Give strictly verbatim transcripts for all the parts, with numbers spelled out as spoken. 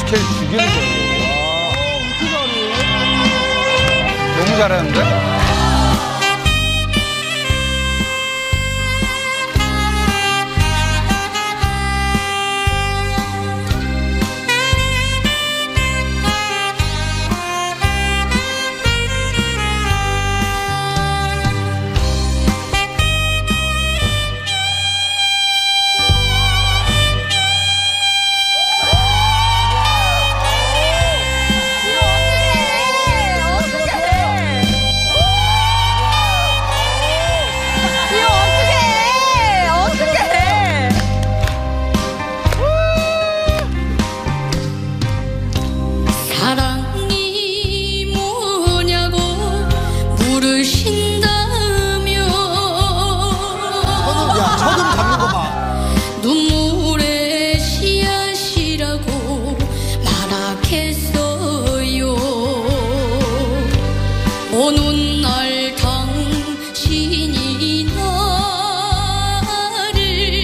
스케일 죽이는 거예요. 와, 너무 잘하는데? 오는 날 당신이 나를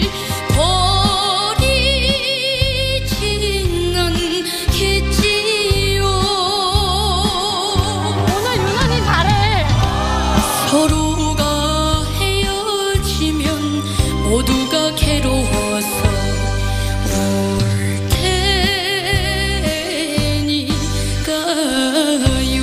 버리진 않겠지요. 오늘 유난히 잘해. 서로가 헤어지면 모두가 괴로워서 울 테니까요.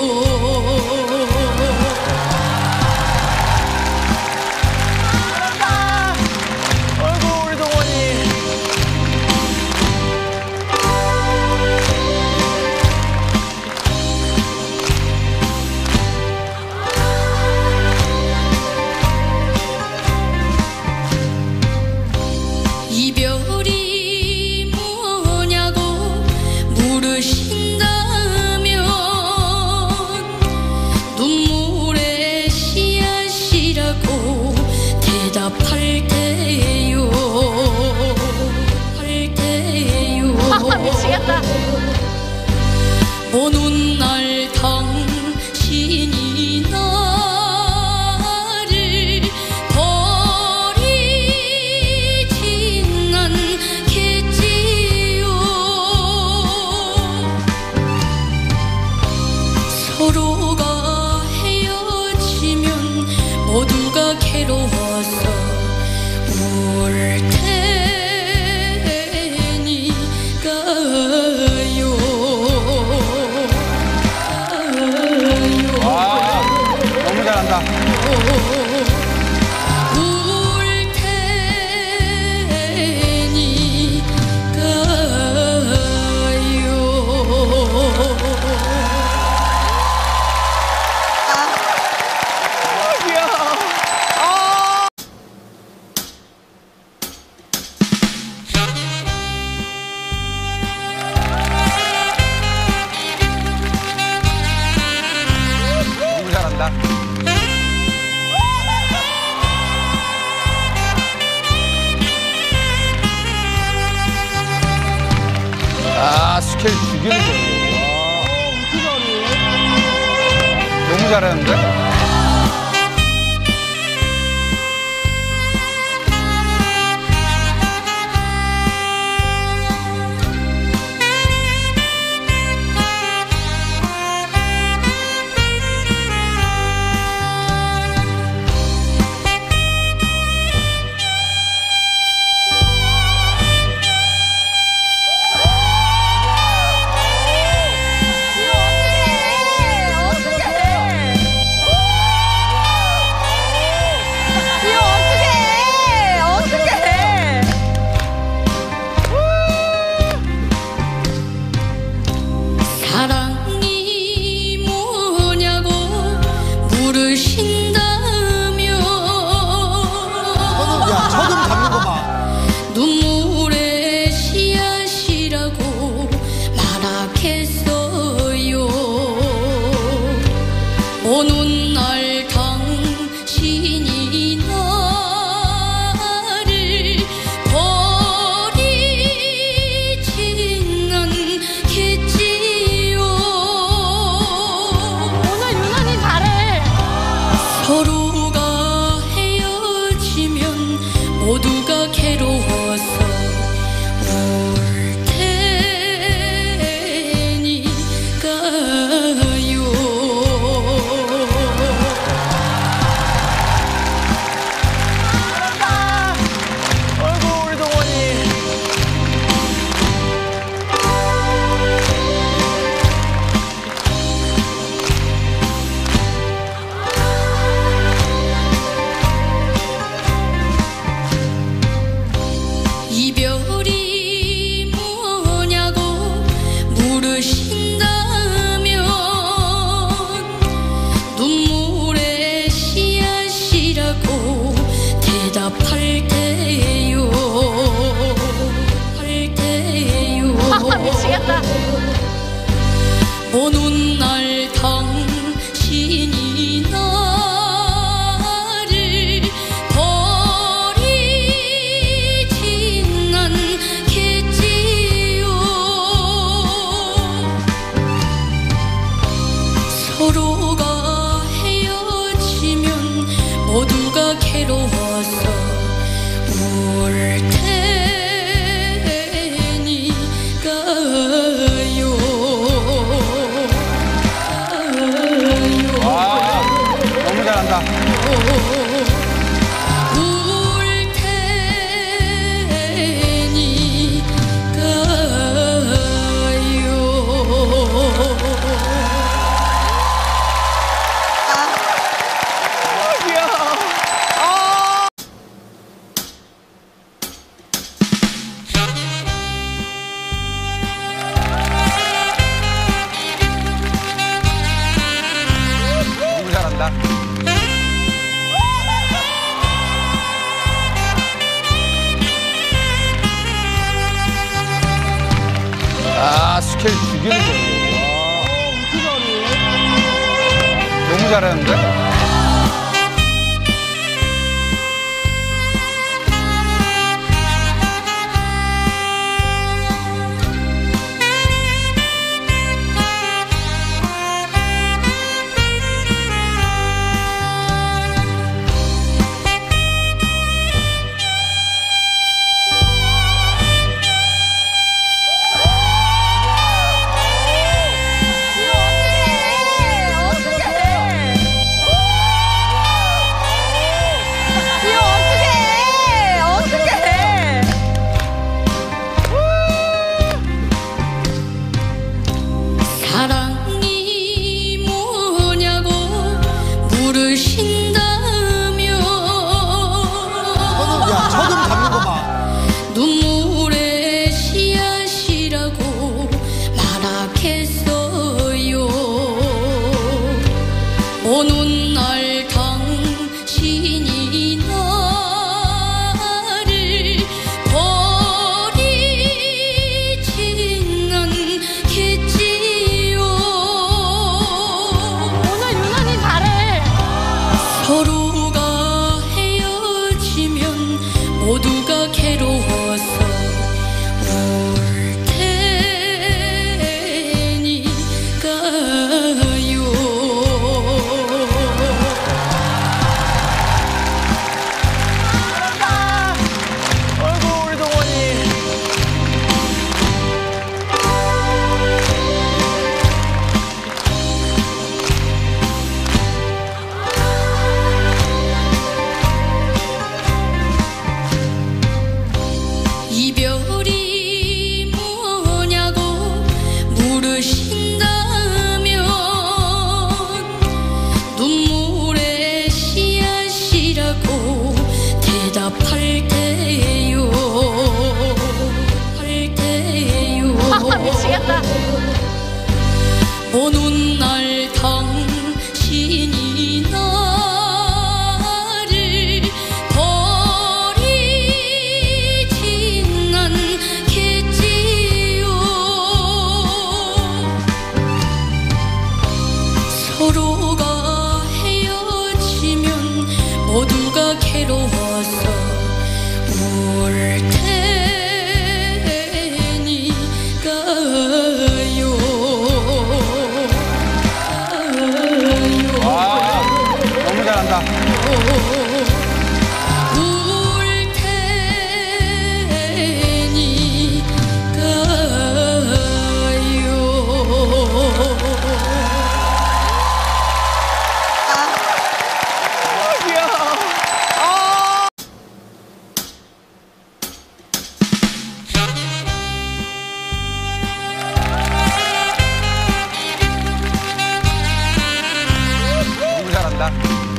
이별이 뭐냐고 물으신다면 눈물의 씨앗이라고 대답할게요. 할게요. 미치겠다. 오는 날 당신이 나를 버리진 않겠지요. 서로가 헤어지면 모두가 괴로워서 울 테니까요. 너무 잘한다. 울 테니까요. 너무 잘한다. 아, 스케일 죽이는 거예요. 와, 너무 잘하는데? 사랑이 뭐냐고 물으신다면 야, 저금 잡는 거 봐. 눈물의 씨앗이라고 말하겠어요. 오는 날 당신이 나를 버리진 않겠지요. 오늘 유난히 잘해. 서로가 헤어지면 모두가 괴로워서 울 테니까요. 괴로워서 울 테니까요. 와, 너무 잘한다. 울 너무 잘한다. 아, 스케일 죽이는 거예요. 와, 너무 잘하는데? 사랑이 뭐냐고 물으신다면 야, 저금 잡는 거 봐. 눈물의 씨앗이라고 말하겠어요. 오는 날 당신이 나를 버리진 않겠지요. 오늘 유난히 잘해. 서로가 헤어지면 모두가 괴로워서 울 테니까요. 아이고, 우리 동원이. 이별이 뭐냐고 물으신다면 눈물의 씨앗이라고 대답할게요. 할게요. 미치겠다. 오는 날 당신이 나를 버리진 않겠지요. 서로가 헤어지면 모두가 괴로워서 울 테니까요. 와, 너무 잘한다. 울 테니까요. 귀여워. 너무 잘한다.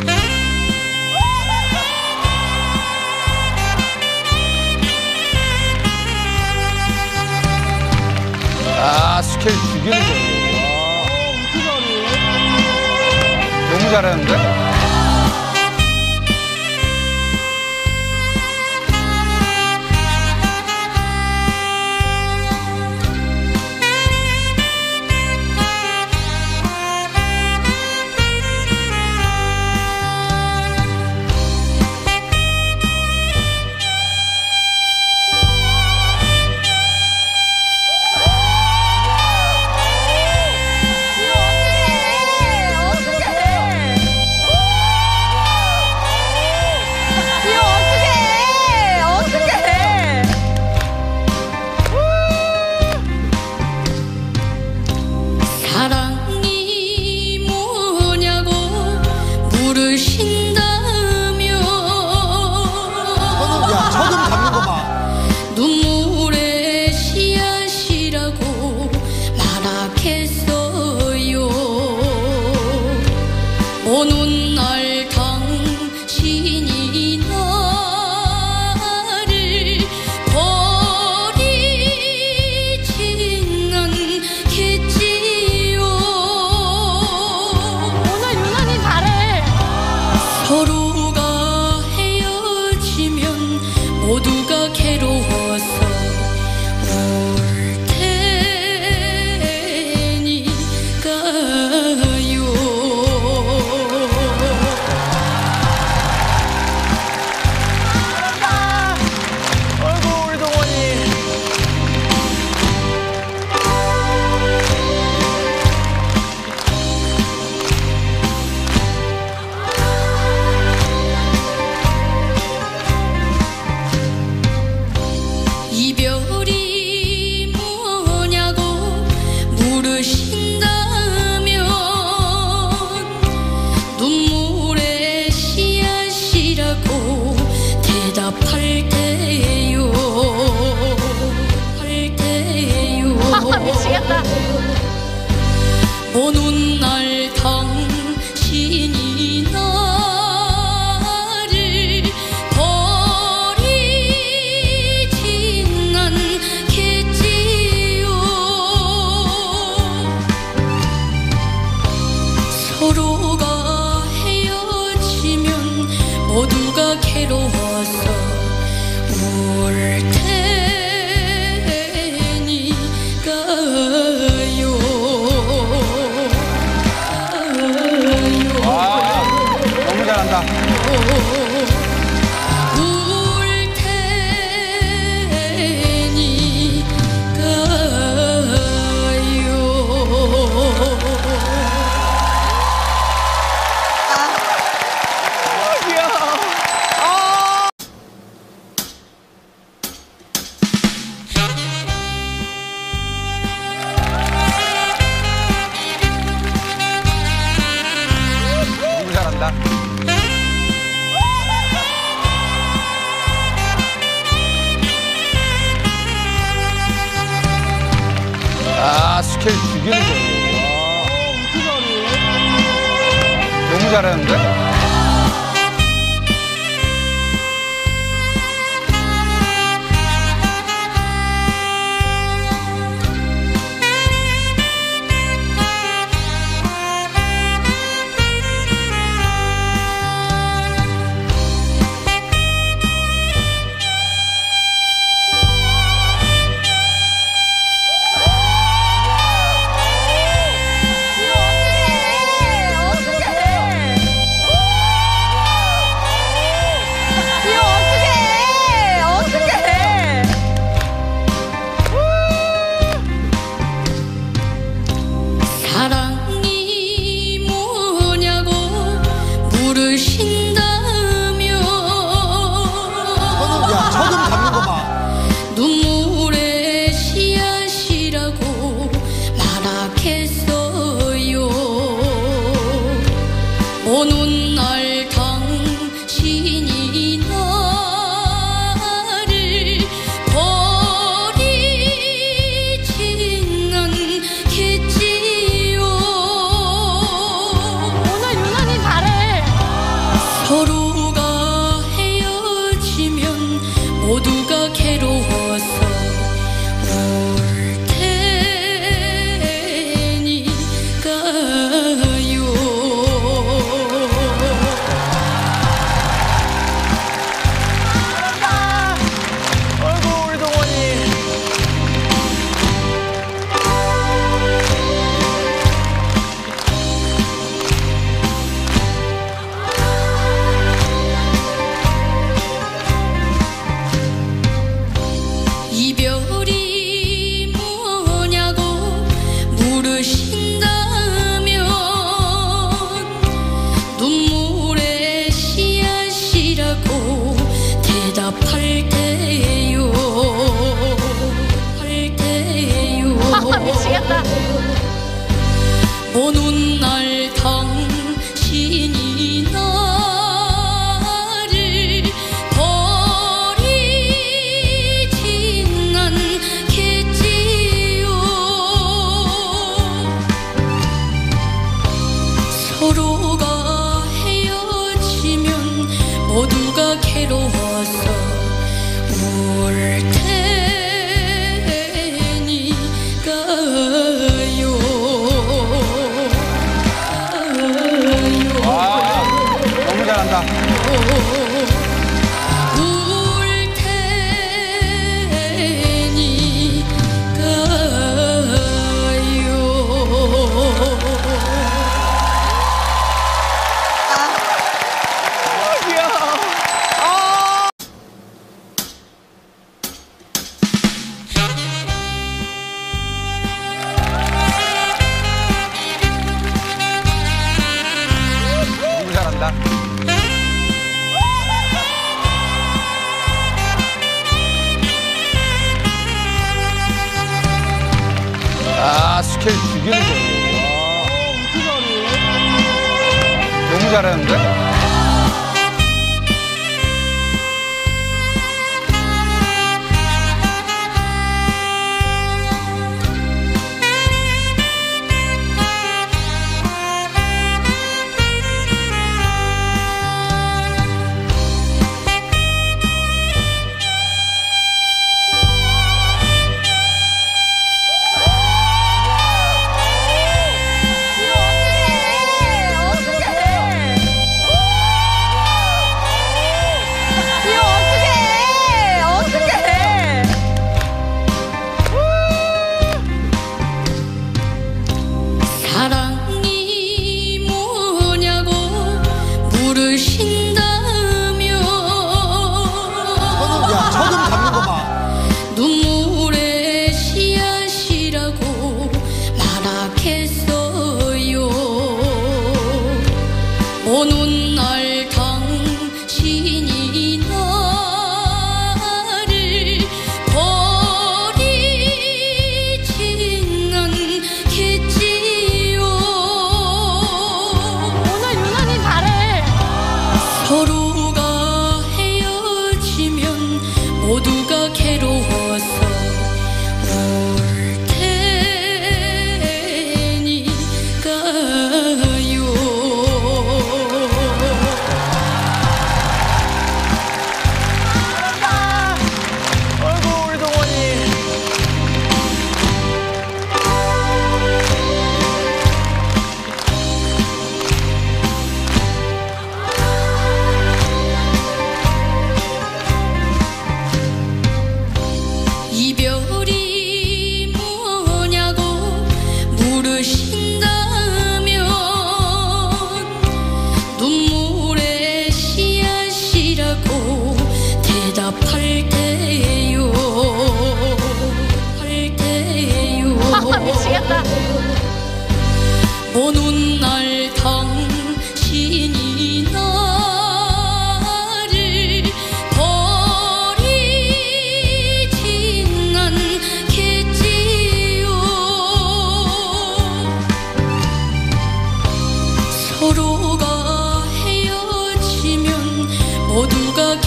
아, 스케일 죽이는 거예요. 와, 너무 잘하는데? 어떡해. 대답할 때요 할 때요 미치겠다. 먼 훗날 당신이 나를 버리진 않겠지요. 서로가 헤어지면 모두가 괴로워서 울 테니까요. 너무 잘한다. 울 테니까요. 귀여워. 너무 잘한다. 아, 스케일 죽이는 거예요. 너무 잘하는데? 사랑이 뭐냐고 물으신다면 야, 저금 잡는 거 봐. 눈물의 씨앗이라고 말하겠어요. 먼 훗날 당신이 나를 버리진 않겠지요. 오늘 유난히 잘해. 서로가 헤어지면 모두가 괴로워서 울 테니까요. 아이고, 우리 동원이. 이별이 뭐냐고 물으신다면 눈물의 씨앗이라고 대답할 때요 할 때요. 미치겠다. 먼 훗날 당신이 나를 버리진 않겠지요. 서로가 헤어지면 모두가 괴로워서 울 테니까요. 아, 너무 잘한다. 울 테니까요. 귀여워. 너무 잘한다. 아, 스케일 죽이는 거예요. 너무 잘하는데?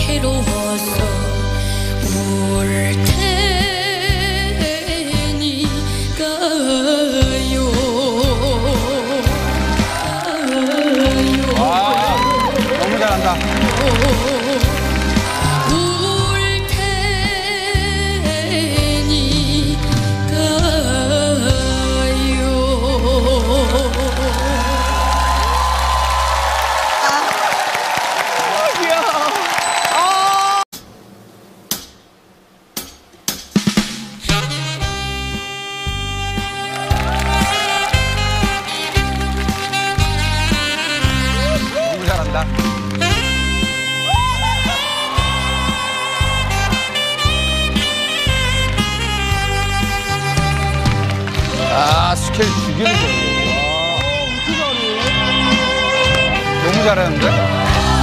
괴로워서 울 테니까요. 아, 너무 잘한다. 울 너무 잘한다. 아, 스케일 죽이는 거예요. 와. 너무 잘하는데?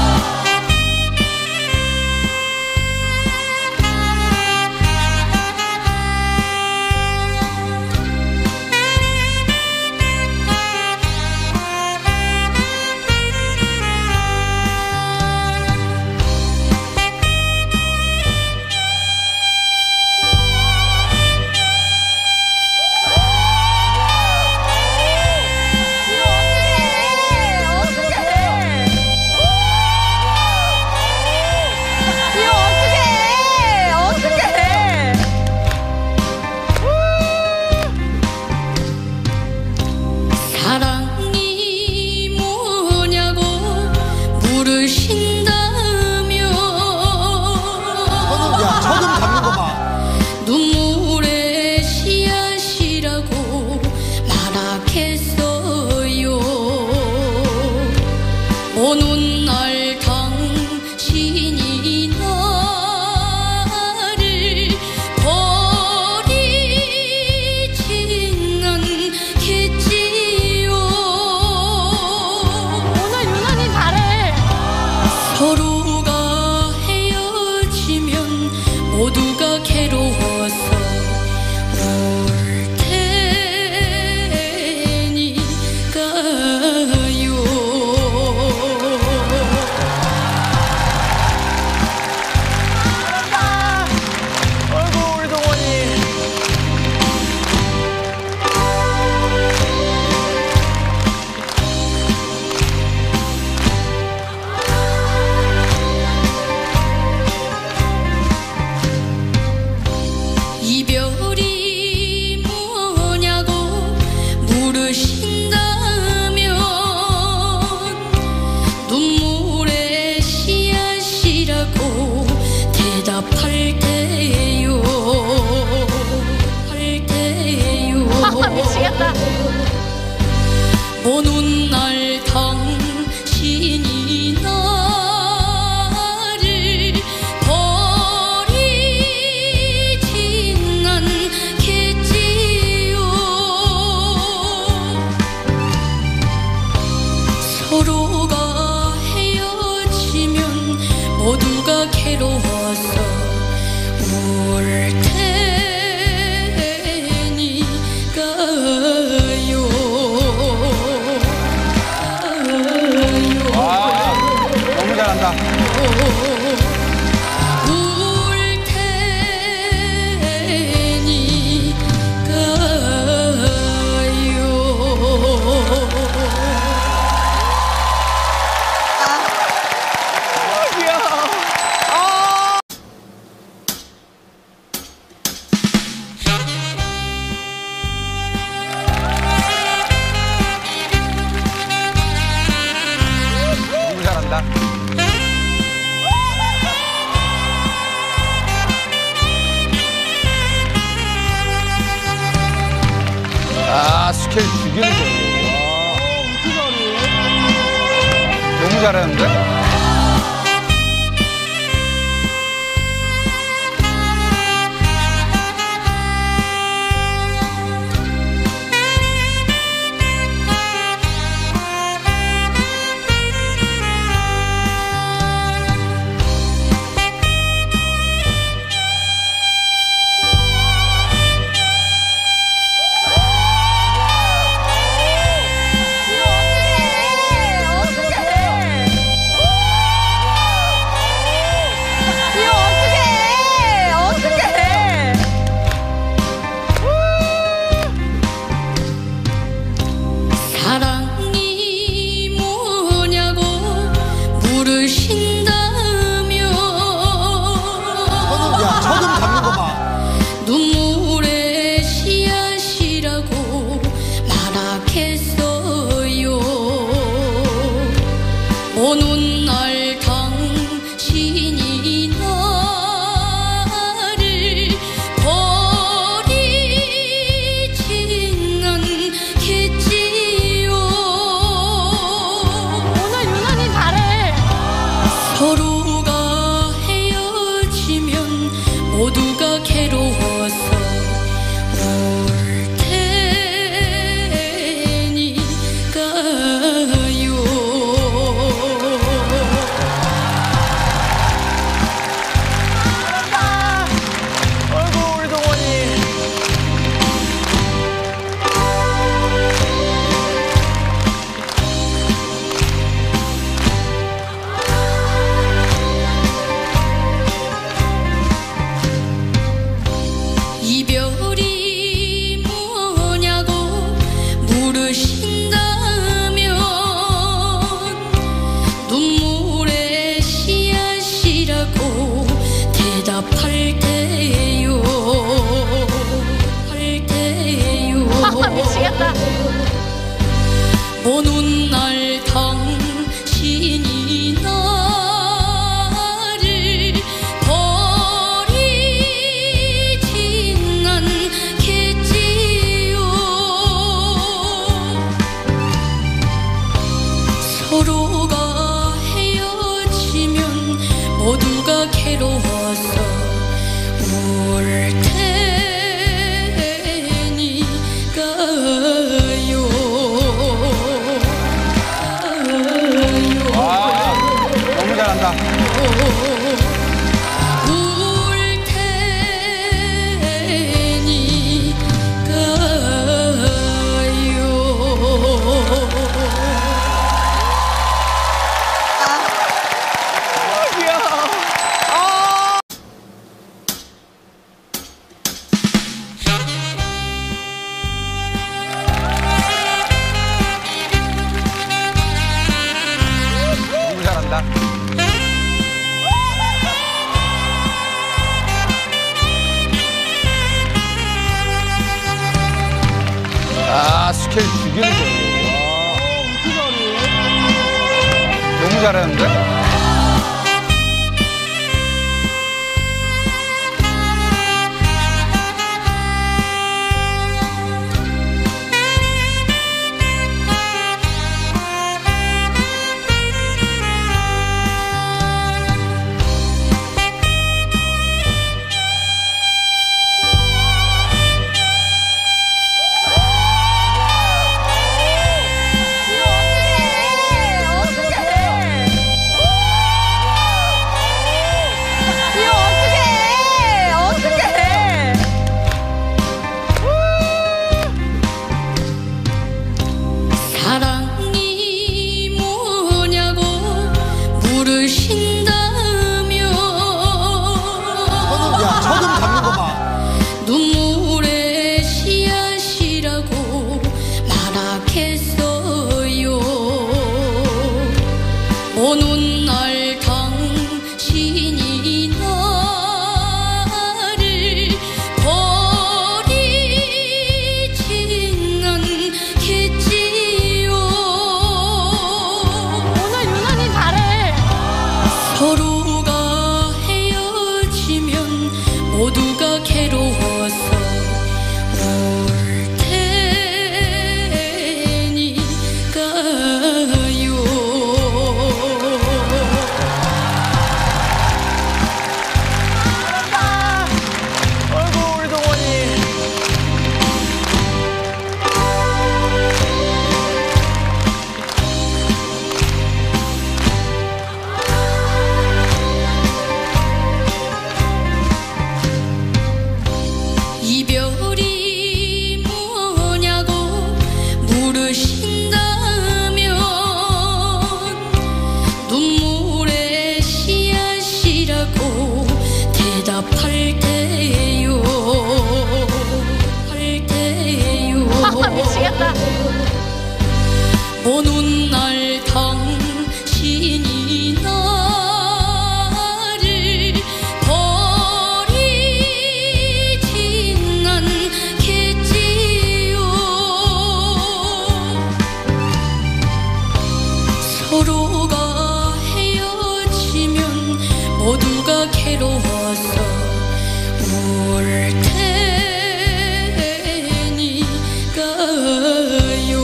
사랑이 뭐냐고 물으신다면 야, 저금 잡는 거 봐. 눈물의 씨앗이라고 말하겠어요. 어느 날 당신이 나를 버리진 않겠지요. 오늘 유난히 잘해. 서로가 헤어지면 모두가 괴로워서 울 테니까요. 아이고, 우리 동원이. 이별이 뭐냐고 물으신다면 눈물의 씨앗이라고 대답할게요. 할게요. 미치겠다. 어느 날 당신이 나를 버리진 않겠지요. 서로가 헤어지면 모두가 괴로워서 울 테니까요. 아, 너무 잘한다. 울 테니까요. 귀여워. 너무 잘한다. 아, 스케일 죽이는 거예요. 와. 너무 잘하는데? 어떡해. 대답할 때요 할 때요 아, 미치겠다. 먼 훗날 당신이 나를 버리진 않겠지요. 서로가 헤어지면 모두가 괴로워서 울 테니까요. 아, 너무 잘한다. 울 테니까요. 귀여워. 너무 잘한다. 아, 스케일 죽이는 거예요. 와. 너무 잘하는데? 사랑이 뭐냐고 물으신다면 야, 저금 잡는 거 봐. 눈물의 씨앗이라고 말하겠어요. 먼 훗날 당신이 나를 버리진 않겠지요. 오늘 유난히 잘해. 서로가 헤어지면 모두가 괴로워서 울 테니까요. 아이고, 우리 동원이. 이별이 뭐냐고 물으신다면 눈물의 씨앗이라고 대답할 때요 할 때요. 아, 미치겠다. 먼 훗날 당신이 나를 버리진 않겠지요. 서로가 헤어지면 모두가 괴로워서 울 테니까요.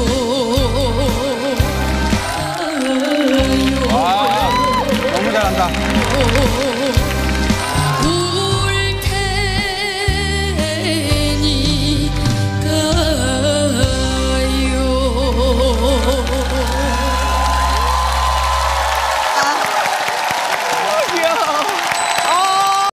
와, 너무 잘한다.